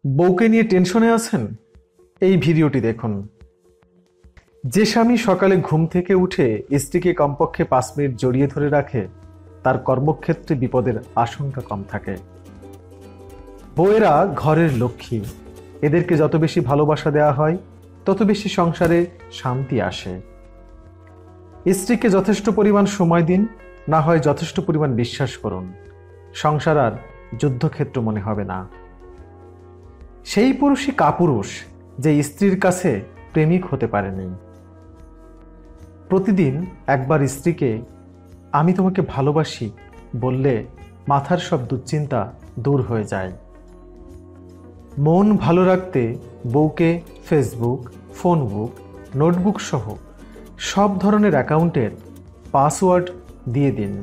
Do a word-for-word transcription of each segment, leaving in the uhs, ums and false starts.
বউকে নিয়ে টেনশনে আছেন? এই ভিডিওটি দেখুন। যে স্বামী সকালে ঘুম থেকে উঠে স্ত্রীকে কমপক্ষে পাঁচ মিনিট জড়িয়ে ধরে রাখে, তার কর্মক্ষেত্রে বিপদের আশঙ্কা কম থাকে। বউয়েরা ঘরের লক্ষ্মী। এদেরকে যত বেশি ভালোবাসা দেওয়া হয়, তত বেশি সংসারে শান্তি আসে। স্ত্রীকে যথেষ্ট পরিমাণ সময় দিন, না হয় যথেষ্ট পরিমাণ বিশ্বাস করুন। সংসার আর যুদ্ধক্ষেত্র মনে হবে না। সেই পুরুষই কাপুরুষ যে স্ত্রীর কাছে প্রেমিক হতে পারেনি। প্রতিদিন একবার স্ত্রীকে আমি তোমাকে ভালোবাসি বললে মাথার সব দুশ্চিন্তা দূর হয়ে যায়। মন ভালো রাখতে বউকে ফেসবুক, ফোনবুক, নোটবুক সহ সব ধরনের অ্যাকাউন্টের পাসওয়ার্ড দিয়ে দিন।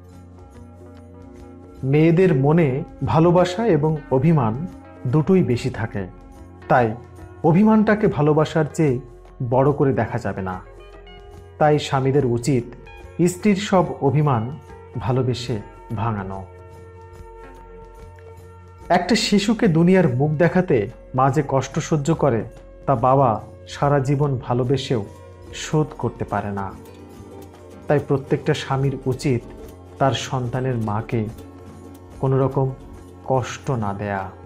মেয়েদের মনে ভালোবাসা এবং অভিমান দুটোই বেশি থাকে, তাই অভিমানটাকে ভালোবাসার চেয়ে বড় করে দেখা যাবে না। তাই স্বামীদের উচিত স্ত্রীর সব অভিমান ভালোবেসে ভাঙানো। একটা শিশুকে দুনিয়ার মুখ দেখাতে মা যে কষ্ট সহ্য করে, তা বাবা সারা জীবন ভালোবেসেও শোধ করতে পারে না। তাই প্রত্যেকটা স্বামীর উচিত তার সন্তানের মাকে কোনো রকম কষ্ট না দেয়া।